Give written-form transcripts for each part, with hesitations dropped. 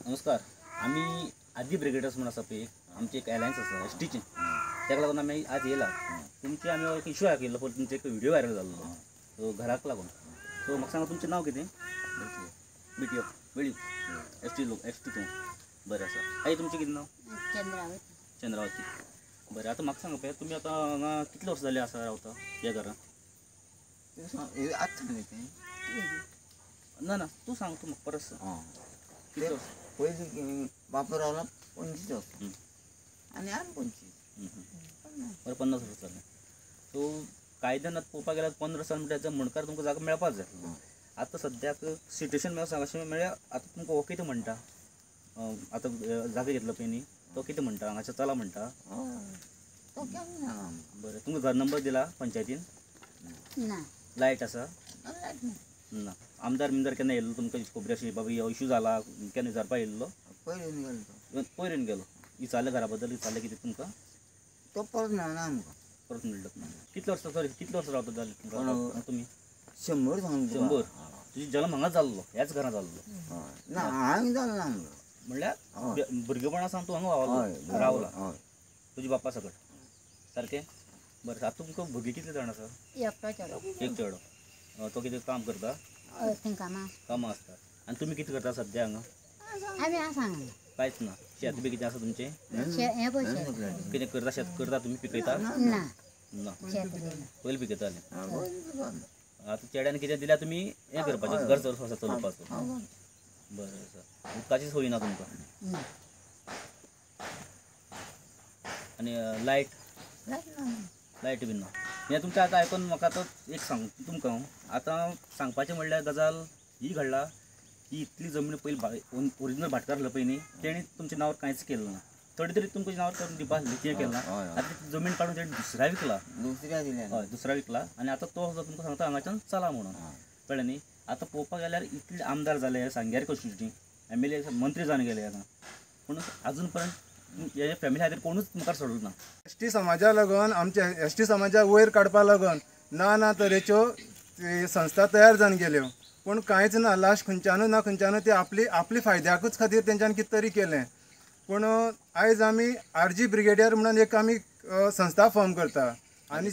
नमस्कार. आम्ही आदी ब्रिगेडर्स म्हणून आसा पळय, आमची एक अलायन्स आसा एसटीची. ताका लागून आमी आज येयला. तुमचे आमी एक इशू आयकल्लो पळय, तुमचो एक व्हिडिओ व्हायरल जाल्लो तो घराक लागून. सो म्हाका सांगा तुमचें नांव कितें? बिटियो वेळी एसटी लोक एसटी तूं बरें आसा. आई तुमचें कितें नांव? चंद्रावती. चंद्रावती. बरें. आतां म्हाका सांगा पळय, तुमी आतां हांगा कितले वर्सां जालीं आसा रावता ह्या घरान? ना ना तूं सांग, तूं म्हाका परस कितले वर्स? पयलीं बापूय रावला 25 वर्स आनी आनी 25. बरें 50 वर्स जालें. सो कायद्यान आतां पळोवपाक गेल्यार 15 वर्सां म्हणल्यार म्हणकार तुमकां जागो मेळपाक जाय. आतां सद्याक सिट्युएशन म्हाका सांग अशें म्हळ्यार आतां तुमकां हो कितें म्हणटा? आतां जागो घेतलो पळय न्ही तो कितें म्हणटा? हांगाच्या चला म्हणटा? तो केन्ना ना. बरें. तुमकां घर नंबर दिला पंचायतीन? ना. लायट आसा? लायट ना. ना. आमदार बिमदार केन्ना येयल्लो तुमकां खबर अशी बाबा हो इशू जाला केन्ना विचारपाक येयल्लो? पयलीं गेलो पयरेन गेलो. विचारलें घरा बद्दल विचारलें कितें तुमकां? तो परत मेळना आमकां. परत म्हणलं ना. कितले वर्सां सॉरी कितले वर्सां रावता जालें तुमकां तुमी? 100 सांग. 100. तुजी जल्म हांगाच जाल्लो, ह्याच घरान जाल्लो? ना हांवें जालें ना आमकां. म्हणल्यार भुरगेपणा सावन तूं हांगा रावला तुजी बापा सकट सारकें? बरें. आतां तुमकां भुरगीं कितले जाण आसा? एकटो चलो. एक चेडो. तो कितें काम करता? कामां आसता. आनी तुमी कितें करता सद्या हांगा? आमी आसा हांगा. कांयच ना. शेत बी कितें आसा तुमचें? हे पळय शेत. कितें करता? शेत करता तुमी? पिकयता? ना. ना. शेत रोयना. पयलीं पिकयताले. आतां चेड्यान कितें दिल्यार तुमी हें करपाचें घर चलोवपाचो. बरें आसा. उदकाची सोय ना तुमकां? ना. आनी लायट? लायट बीन ना. हें तुमचें आतां आयकून म्हाका आतां एक सांग तुमकां आतां सांगपाचें म्हणल्यार गजाल ही घडला की इतली जमीन पयलीं ओरिजिनल भाटकार आसलो पळय न्ही तेणी तुमच्या नांवार कांयच केलें ना. थोडी तरी तुमच्या नांवार करून दिवपा आसली तें केलें ना. आतां ती जमीन काडून तेणी दुसऱ्या विकला. दुसऱ्या दिल्या. हय दुसऱ्या विकला. आनी आतां तो तुमकां सांगता हांगाच्यान चला म्हणून. कळ्ळें न्ही. आतां पळोवपाक गेल्यार इतले आमदार जाले सांग्यार कॉन्स्टिट्युन्सी MLA मंत्री जावन गेले आतां पूण आजून पर्यंत हे फॅमिली खातीर कोणूच मुखार सोडलो ना. एसटी समाजा लागून आमच्या एसटी समाजा वयर काडपा लागून ना तरेच्यो संस्था तयार जावन गेल्यो पूण कांयच ना. लास्ट खंयच्यानूच ती आपली फायद्याकूच खातीर तेंच्यांनी कितें तरी केलें. पूण आयज आमी RG ब्रिगेडियर म्हणून एक आमी संस्था फॉर्म करता आनी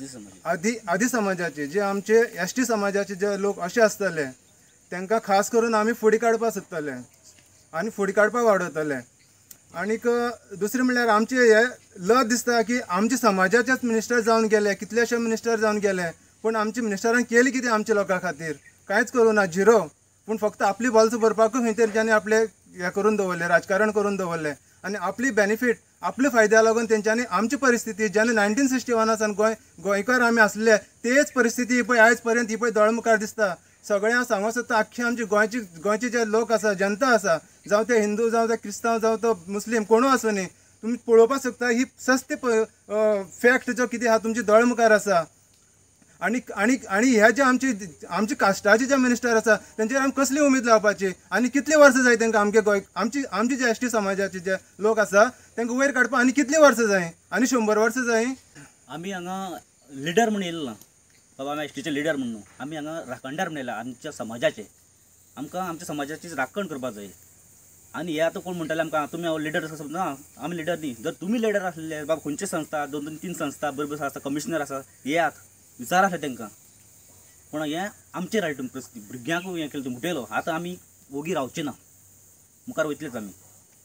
आदी समाजाचे जे आमचे एसटी समाजाचे जे लोक अशे आसतले तांकां खास करून आमी फुडें काडपाक सोदतले आनी फुडें काडपाक वाडयतले. आनीक दुसरें म्हणल्यार आमचे हे लज दिसता की आमचे समाजाचेच मिनिस्टर जावन गेले, कितलेशे मिनिस्टर जावन गेले पूण आमचे मिनिस्टरान केली कितें आमच्या लोकां खातीर? कांयच करूं ना. झिरो. पूण फक्त आपली बॉल्स भरपाकूच खंय तरी तेंच्यांनी आपले हें करून दवरलें, राजकारण करून दवरलें आनी आपली बेनिफीट आपल्या फायद्या लागून तेंच्यांनी आमची परिस्थिती जेन्ना 1961 सावन गोंयकार आमी आसले तेच परिस्थिती ही पळय आयज पर्यंत ही पळय दोळमुखार दिसता. सगळ्यांक सांगूंक सोदता आख्खे आमचे गोंयचे जे लोक आसा, जनता आसा, जावं ते हिंदू जावं ते क्रिस्तांव जावं तो मुस्लीम कोणूय आसूं न्ही, तुमी पळोवपाक शकता ही सत्य फॅक्ट जो कितें आहा तुमचे दोळमुखार आसा. आनी हे जे आमचे कास्टाचे जे मिनिस्टर आसा तेंचेर आमी कसली उमेद लावपाची आनी कितली वर्सां जाय तांकां आमचे जे एसटी समाजाचे जे लोक आसा तांकां वयर काडपाक आनी कितली वर्सां जाय? आनी 100 वर्सां जाय? आमी हांगा लिडर म्हणून येयलो ना बाबा आमी एसटीचे लिडर म्हणून. आमी हांगा राखणदार म्हणून येयला आमच्या समाजाचे. आमकां आमच्या समाजाची राखण करपाक जाय. आनी हे आतां कोण म्हणटाले आमकां तुमी लिडर आसा ना आमी लिडर न्ही. जर तुमी लिडर आसले बाबा खंयचे संस्था 2-3 संस्था बरोबर आसा कमिशनर आसा येयात विचार आसले तांकां पूण हें आमचेर आयटम परिस्थिती भुरग्यांक हें केलें मुटयलो. आतां आमी ओगी रावचे ना, मुखार वयतलेच आमी.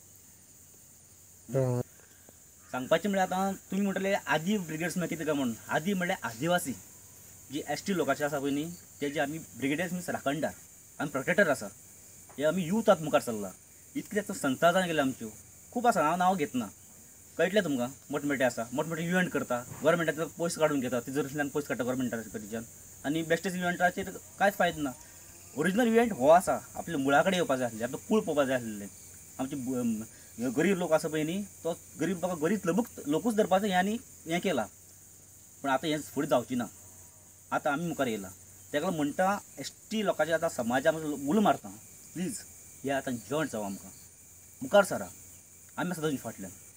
सांगपाचें म्हणल्यार आतां तुमी म्हणटले आदी ब्रिगेड्स म्हळ्यार कितें काय म्हणून. आदी म्हणल्यार आदिवासी जी एसटी लोकांचे आसा पळय न्ही तेजे आमी ब्रिगेडियर्स मीन्स राखणदार आमी प्रोटेक्टर आसा. हे आमी यूथ आतां मुखार चल्ला. इतले संस्था जावन गेले आमच्यो खूब आसा. हांव नांव घेतना कळटलें तुमकां. मोठमोठे आसा मोठमोठे इव्हेंट करता गव्हर्मेंटाचो पयस काडून घेता तिजोरींतल्यान पयस काडटा गव्हर्मेंटाच्या कडच्यान आनी बेस्टेस्ट इव्हेंटाचेर कांयच फायदो ना. ओरिजिनल इव्हेंट हो आसा आपल्या मुळा कडेन येवपाक जाय आसलें आपलें कूळ पळोवपाक जाय आसलें. आमचे गरीब लोक आसा पळय न्ही तो गरीब लोकांक गरीब लोकूच धरपाचो हें आनी हें केलां पूण आतां हें फुडें जावचें ना. आतां आमी मुखार येयला ताका लागून म्हणटा एसटी लोकांचे आतां समाजा उलो मारता प्लीज हे आतां जॉयंट जावं आमकां मुखार सरा आमी आसा ताजे फाटल्यान.